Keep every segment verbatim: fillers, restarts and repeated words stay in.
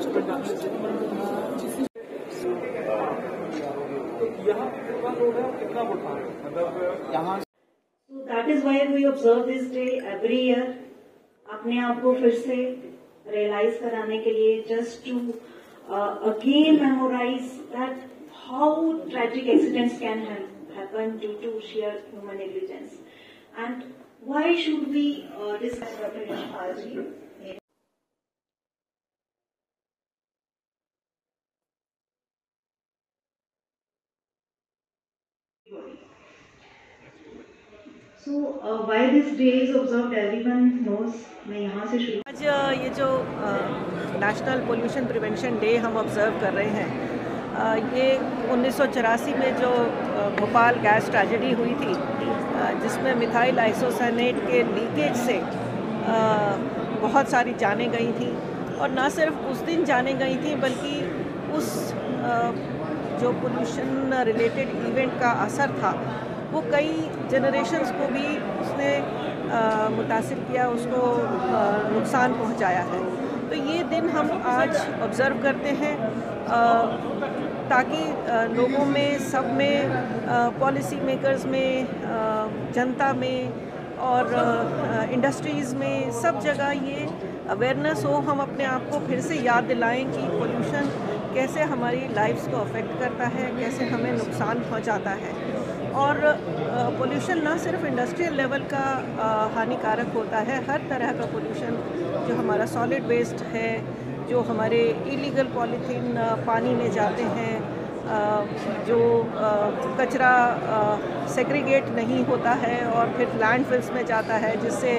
उसमें डालने से तो यहाँ कितना लोग है, कितना उठा है, मतलब यहाँ। So that is why we observe this day every year. अपने आप को फिर से रियलाइज कराने के लिए, just to uh, again memorize that how tragic accidents can have happen due to sheer human negligence, and why should we uh, discuss Doctor Yashpal ji? So uh, why this day is observed, everyone knows. मैं यहाँ से शुरू। आज ये जो national pollution prevention day हम observe कर रहे हैं, आ, ये उन्नीस सौ चौरासी में जो भोपाल गैस ट्रेजेडी हुई थी, आ, जिसमें मिथाइल आइसोसाइनेट के लीकेज से आ, बहुत सारी जानें गई थी। और ना सिर्फ उस दिन जानें गई थी, बल्कि उस आ, जो पोल्यूशन रिलेटेड इवेंट का असर था वो कई जनरेशन्स को भी उसने मुतासिर किया, उसको आ, नुकसान पहुंचाया है। तो ये दिन हम आज ऑब्ज़र्व करते हैं आ, ताकि आ, लोगों में, सब में, पॉलिसी मेकर्स में, आ, जनता में और इंडस्ट्रीज़ में, सब जगह ये अवेयरनेस हो। हम अपने आप को फिर से याद दिलाएं कि पोल्यूशन कैसे हमारी लाइफ्स को अफेक्ट करता है, कैसे हमें नुकसान पहुंचाता है। और पोल्यूशन ना सिर्फ इंडस्ट्रियल लेवल का हानिकारक होता है, हर तरह का पोल्यूशन, जो हमारा सॉलिड वेस्ट है, जो हमारे इलीगल पॉलीथीन पानी में जाते हैं, जो कचरा सेग्रीगेट नहीं होता है और फिर लैंडफिल्स में जाता है, जिससे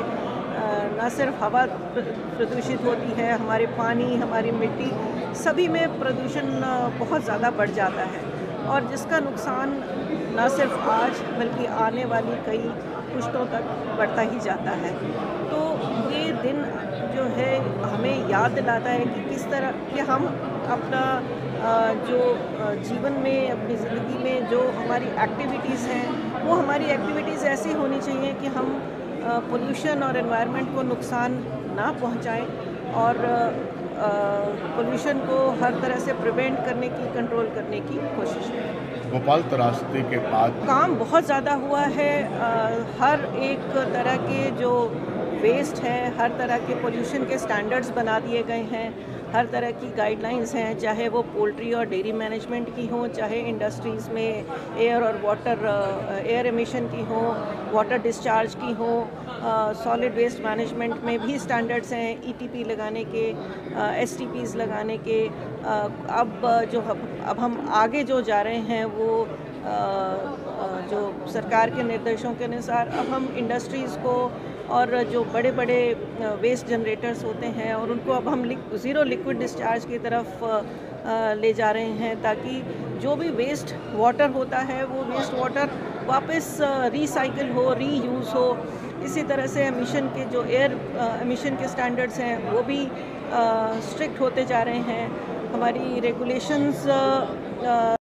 न सिर्फ हवा प्रदूषित होती है, हमारे पानी, हमारी मिट्टी, सभी में प्रदूषण बहुत ज़्यादा बढ़ जाता है, और जिसका नुकसान न सिर्फ आज बल्कि आने वाली कई पुश्तों तक बढ़ता ही जाता है। तो ये दिन जो है हमें याद दिलाता है कि किस तरह कि हम अपना जो जीवन में, अपनी ज़िंदगी में जो हमारी एक्टिविटीज़ हैं, वो हमारी एक्टिविटीज़ ऐसी होनी चाहिए कि हम पोल्यूशन और एनवायरनमेंट को नुकसान ना पहुंचाएं, और पोल्यूशन को हर तरह से प्रिवेंट करने की, कंट्रोल करने की कोशिश करें। भोपाल त्रासदी के बाद काम बहुत ज़्यादा हुआ है। आ, हर एक तरह के जो वेस्ट है, हर तरह के पोल्यूशन के स्टैंडर्ड्स बना दिए गए हैं, हर तरह की गाइडलाइंस हैं, चाहे वो पोल्ट्री और डेयरी मैनेजमेंट की हों, चाहे इंडस्ट्रीज़ में एयर और वाटर एयर एमिशन की हों, वाटर डिस्चार्ज की हों, सॉलिड वेस्ट मैनेजमेंट में भी स्टैंडर्ड्स हैं, ईटीपी लगाने के, एसटीपीज़ लगाने के। आ, अब जो अब हम आगे जो जा रहे हैं वो आ, आ, जो सरकार के निर्देशों के अनुसार अब हम इंडस्ट्रीज़ को और जो बड़े बड़े वेस्ट जनरेटर्स होते हैं, और उनको अब हम लिक, ज़ीरो लिक्विड डिस्चार्ज की तरफ आ, ले जा रहे हैं, ताकि जो भी वेस्ट वाटर होता है वो वेस्ट वाटर वापस रिसाइकिल हो, रीयूज़ हो। इसी तरह से एमिशन के जो एयर एमिशन के स्टैंडर्ड्स हैं वो भी स्ट्रिक्ट होते जा रहे हैं। हमारी रेगुलेशंस